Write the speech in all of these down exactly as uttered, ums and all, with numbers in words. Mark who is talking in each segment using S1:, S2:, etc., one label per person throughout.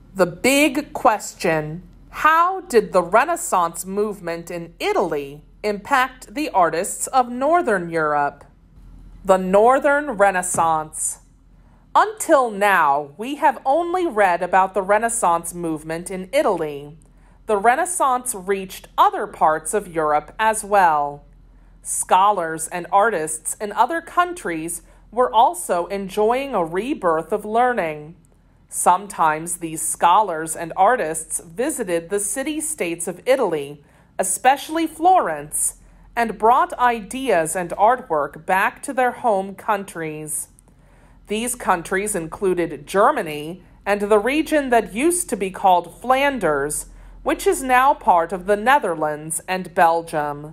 S1: The big question: how did the Renaissance movement in Italy impact the artists of Northern Europe? The Northern Renaissance. Until now, we have only read about the Renaissance movement in Italy. The Renaissance reached other parts of Europe as well. Scholars and artists in other countries were also enjoying a rebirth of learning. Sometimes these scholars and artists visited the city-states of Italy, especially Florence, and brought ideas and artwork back to their home countries. These countries included Germany and the region that used to be called Flanders, which is now part of the Netherlands and Belgium.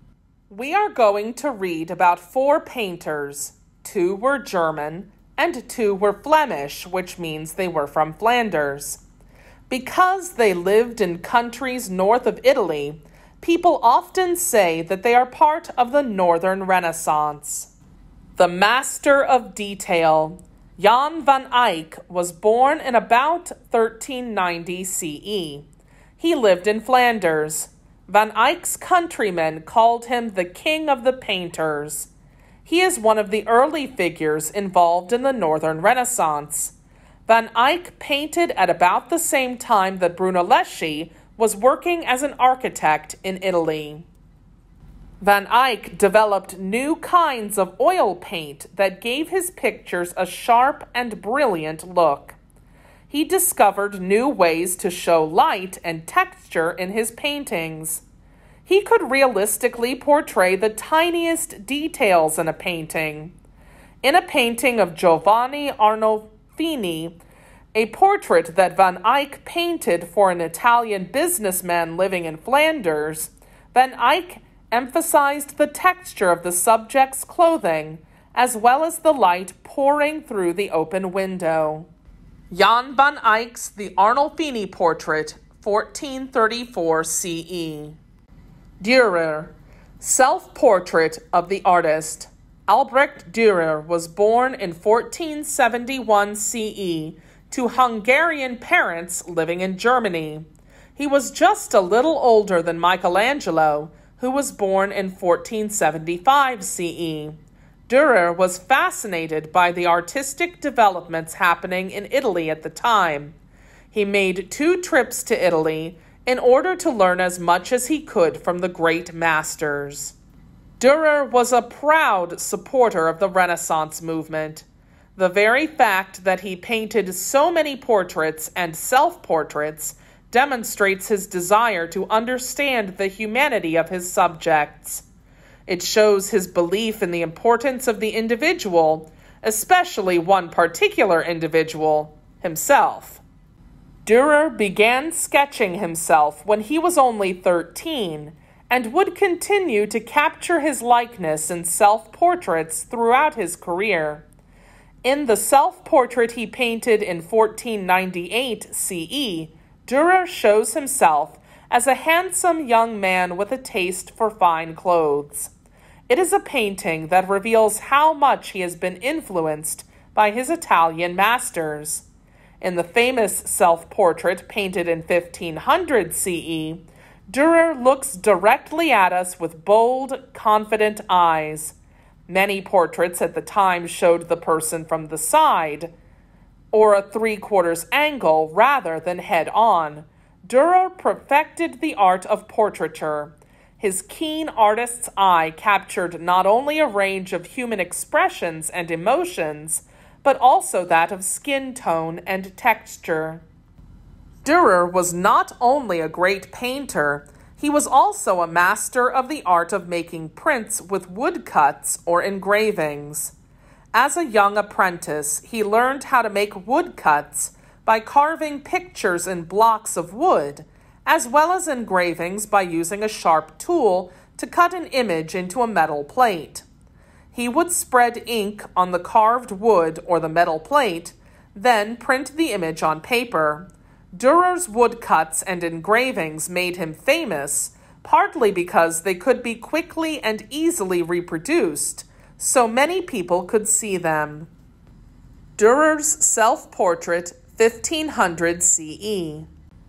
S1: We are going to read about four painters. Two were German, and two were Flemish, which means they were from Flanders. Because they lived in countries north of Italy, people often say that they are part of the Northern Renaissance. The master of detail, Jan van Eyck, was born in about thirteen ninety C E. He lived in Flanders. Van Eyck's countrymen called him the King of the Painters. He is one of the early figures involved in the Northern Renaissance. Van Eyck painted at about the same time that Brunelleschi was working as an architect in Italy. Van Eyck developed new kinds of oil paint that gave his pictures a sharp and brilliant look. He discovered new ways to show light and texture in his paintings. He could realistically portray the tiniest details in a painting. In a painting of Giovanni Arnolfini, a portrait that Van Eyck painted for an Italian businessman living in Flanders, Van Eyck emphasized the texture of the subject's clothing, as well as the light pouring through the open window. Jan van Eyck's The Arnolfini Portrait, fourteen thirty-four C E. Dürer, self-portrait of the artist. Albrecht Dürer was born in fourteen seventy-one C E to Hungarian parents living in Germany. He was just a little older than Michelangelo, who was born in fourteen seventy-five C E. Dürer was fascinated by the artistic developments happening in Italy at the time. He made two trips to Italy in order to learn as much as he could from the great masters. Dürer was a proud supporter of the Renaissance movement. The very fact that he painted so many portraits and self-portraits demonstrates his desire to understand the humanity of his subjects. It shows his belief in the importance of the individual, especially one particular individual, himself. Dürer began sketching himself when he was only thirteen and would continue to capture his likeness in self-portraits throughout his career. In the self-portrait he painted in fourteen ninety-eight C E, Dürer shows himself as a handsome young man with a taste for fine clothes. It is a painting that reveals how much he has been influenced by his Italian masters. In the famous self-portrait painted in fifteen hundred C E, Dürer looks directly at us with bold, confident eyes. Many portraits at the time showed the person from the side, or a three-quarters angle rather than head-on. Dürer perfected the art of portraiture. His keen artist's eye captured not only a range of human expressions and emotions, but also that of skin tone and texture. Dürer was not only a great painter, he was also a master of the art of making prints with woodcuts or engravings. As a young apprentice, he learned how to make woodcuts by carving pictures in blocks of wood, as well as engravings by using a sharp tool to cut an image into a metal plate. He would spread ink on the carved wood or the metal plate, then print the image on paper. Dürer's woodcuts and engravings made him famous, partly because they could be quickly and easily reproduced, so many people could see them. Dürer's self-portrait, fifteen hundred C E.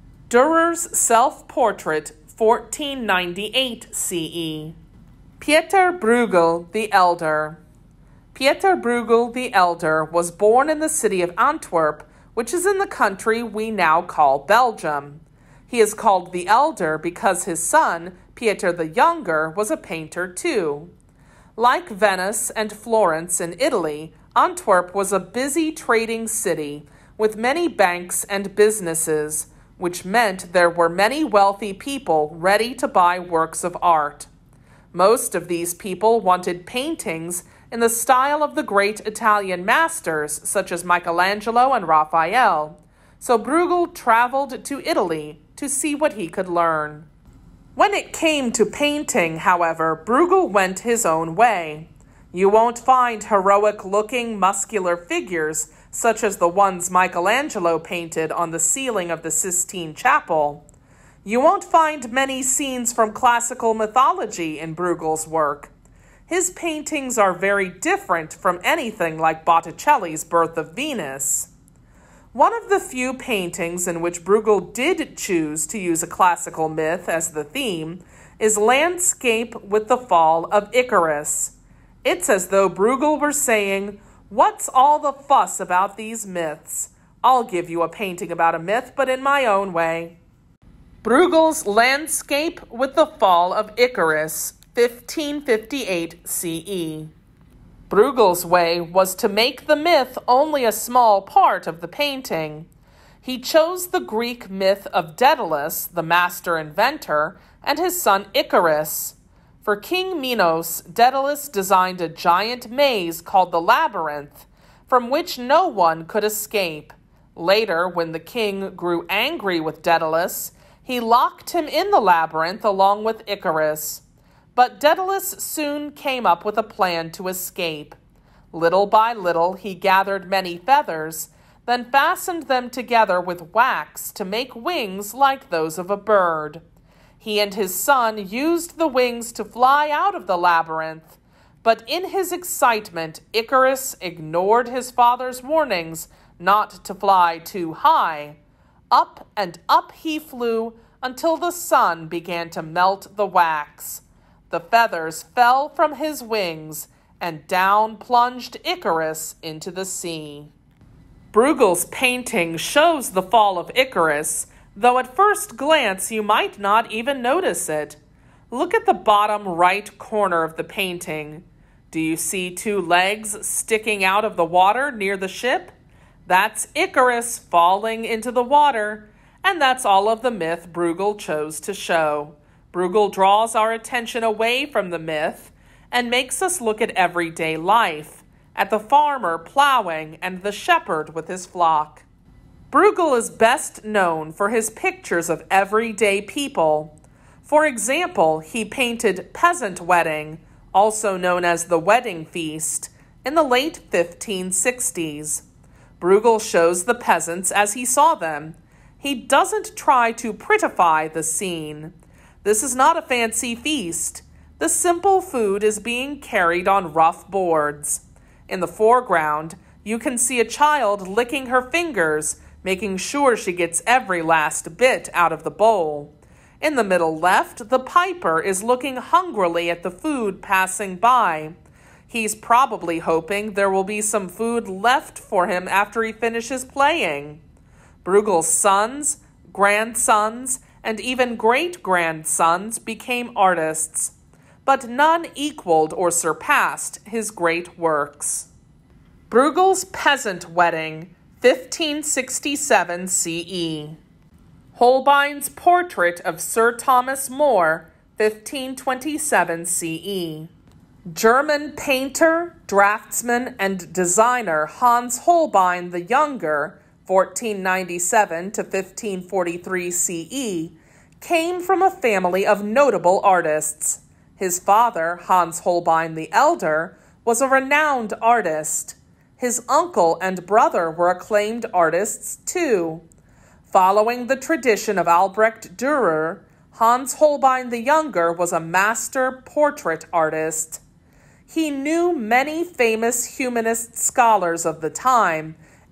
S1: Dürer's self-portrait, fourteen ninety-eight C E. Pieter Bruegel the Elder. Pieter Bruegel the Elder was born in the city of Antwerp, which is in the country we now call Belgium. He is called the Elder because his son, Pieter the Younger, was a painter too. Like Venice and Florence in Italy, Antwerp was a busy trading city with many banks and businesses, which meant there were many wealthy people ready to buy works of art. Most of these people wanted paintings in the style of the great Italian masters such as Michelangelo and Raphael, so Bruegel traveled to Italy to see what he could learn. When it came to painting, however, Bruegel went his own way. You won't find heroic-looking, muscular figures such as the ones Michelangelo painted on the ceiling of the Sistine Chapel. You won't find many scenes from classical mythology in Bruegel's work. His paintings are very different from anything like Botticelli's Birth of Venus. One of the few paintings in which Bruegel did choose to use a classical myth as the theme is Landscape with the Fall of Icarus. It's as though Bruegel were saying, "What's all the fuss about these myths? I'll give you a painting about a myth, but in my own way." Bruegel's Landscape with the Fall of Icarus, fifteen fifty-eight C E. Bruegel's way was to make the myth only a small part of the painting. He chose the Greek myth of Daedalus, the master inventor, and his son Icarus. For King Minos, Daedalus designed a giant maze called the Labyrinth, from which no one could escape. Later, when the king grew angry with Daedalus, he locked him in the labyrinth along with Icarus. But Daedalus soon came up with a plan to escape. Little by little, he gathered many feathers, then fastened them together with wax to make wings like those of a bird. He and his son used the wings to fly out of the labyrinth, but in his excitement, Icarus ignored his father's warnings not to fly too high. Up and up he flew until the sun began to melt the wax. The feathers fell from his wings, and down plunged Icarus into the sea. Bruegel's painting shows the fall of Icarus, though at first glance you might not even notice it. Look at the bottom right corner of the painting. Do you see two legs sticking out of the water near the ship? That's Icarus falling into the water, and that's all of the myth Bruegel chose to show. Bruegel draws our attention away from the myth and makes us look at everyday life, at the farmer plowing and the shepherd with his flock. Bruegel is best known for his pictures of everyday people. For example, he painted Peasant Wedding, also known as The Wedding Feast, in the late fifteen sixties. Bruegel shows the peasants as he saw them. He doesn't try to prettify the scene. This is not a fancy feast. The simple food is being carried on rough boards. In the foreground, you can see a child licking her fingers, making sure she gets every last bit out of the bowl. In the middle left, the piper is looking hungrily at the food passing by. He's probably hoping there will be some food left for him after he finishes playing. Bruegel's sons, grandsons, and even great-grandsons became artists, but none equaled or surpassed his great works. Bruegel's Peasant Wedding, fifteen sixty-seven C E. Holbein's Portrait of Sir Thomas More, fifteen twenty-seven C E. German painter, draftsman, and designer Hans Holbein the Younger, fourteen ninety-seven to fifteen forty-three C E, came from a family of notable artists. His father, Hans Holbein the Elder, was a renowned artist. His uncle and brother were acclaimed artists too. Following the tradition of Albrecht Dürer, Hans Holbein the Younger was a master portrait artist. He knew many famous humanist scholars of the time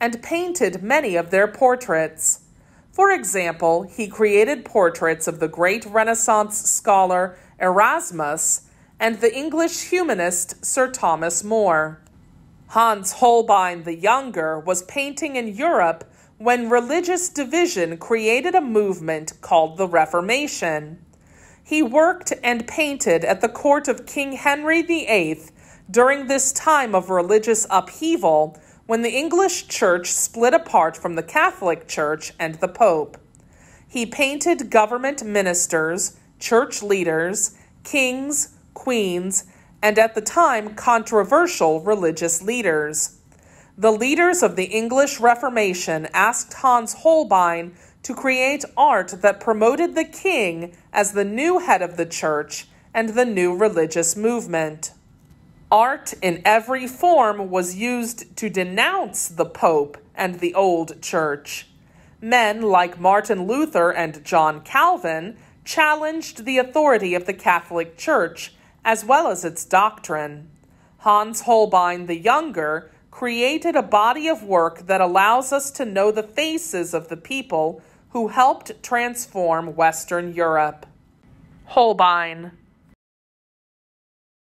S1: and painted many of their portraits. For example, he created portraits of the great Renaissance scholar Erasmus and the English humanist Sir Thomas More. Hans Holbein the Younger was painting in Europe when religious division created a movement called the Reformation. He worked and painted at the court of King Henry the Eighth during this time of religious upheaval when the English Church split apart from the Catholic Church and the Pope. He painted government ministers, church leaders, kings, queens, and at the time controversial religious leaders. The leaders of the English Reformation asked Hans Holbein to create art that promoted the king as the new head of the church and the new religious movement. Art in every form was used to denounce the Pope and the old church. Men like Martin Luther and John Calvin challenged the authority of the Catholic Church as well as its doctrine. Hans Holbein the Younger created a body of work that allows us to know the faces of the people who helped transform Western Europe. Holbein.